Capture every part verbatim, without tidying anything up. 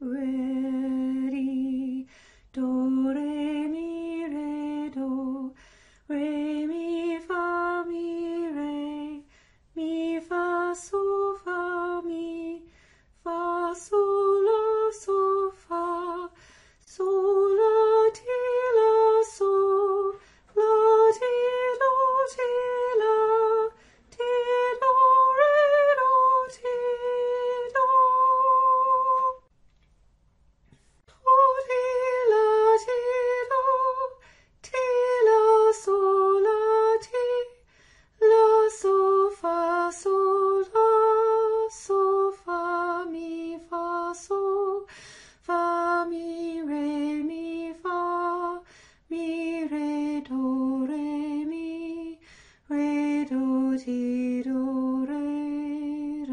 레디 도 레 미 레 도 레 미 파 미 레 미 파 솔 파 미 파 솔 라 솔 파 솔 라 티 라 솔 라 티 도 티 라 티 도 레 도 티 도 도 티 라 티 도 티 라 솔 라 티 라 솔 파 솔 라 솔 파 미 파 솔 파 미 레 미 파 미 레 도 레 미 레 도 티 도 레 도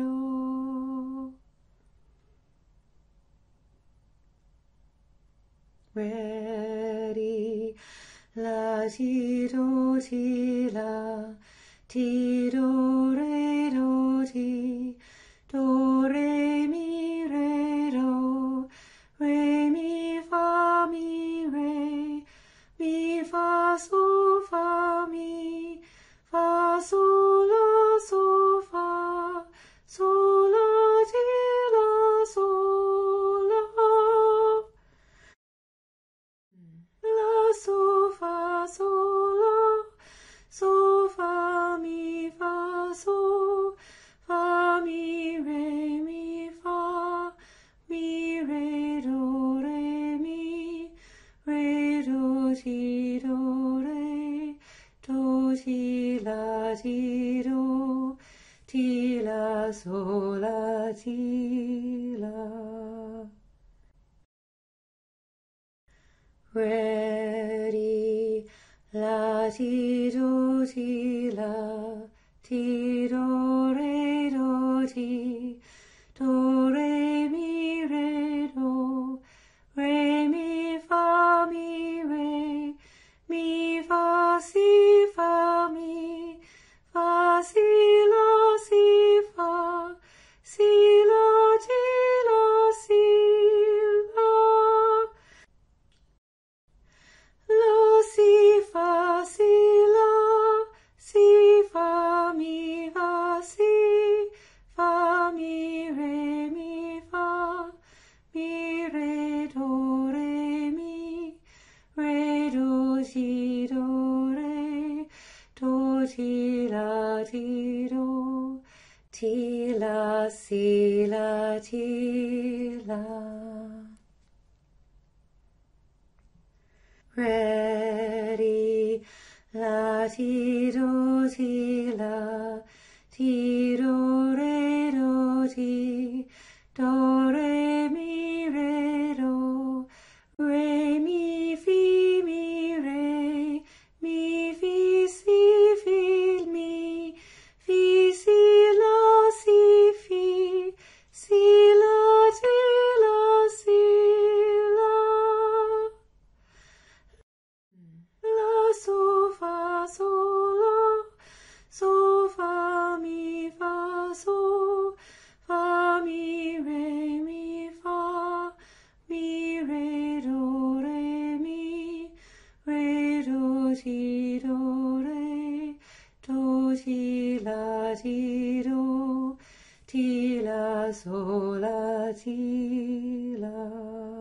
레디 라 티 도 티 라 티 도 레 도 티 도 레 미 레 도 레 미 파 미 레 미 파 솔 파 미 파 솔 라 솔 파 솔 라 티 라 솔 라 라 솔 파 솔 라 솔 파 미 파 솔 파 미 레 미 파 미 레 도 레 미 레 도 티 도 레 도 티 라 티 도 티 라 솔 라 티 라 레디 라 티 도 티 라 티 도 레 도 티 도 레 미 레 도 레 미 파 미 레 미 파 시 파 미 파 시 라 시 파 시 라 티 라 시 라 라 시 파 시 라 시 파 미 파 시 파 미 레 미 파 미 레 도 레 미 레 도 시 도 레 도 티 라 티 도 티 라 시 라 티 라 레디 라 티 도 티 라 티 도 레 도 티 도 레 미 레 도 레 미 피 미 레 미 피 시 피 미 피 시 라 시 피 시 라 티 라 시 라 라 솔 파 솔 라 솔 파 미 파 솔 파 미 레 미 파 미 레 도 레 미 레 도 티 도 레 도 티 라 티 도 티 라 솔 라 티 라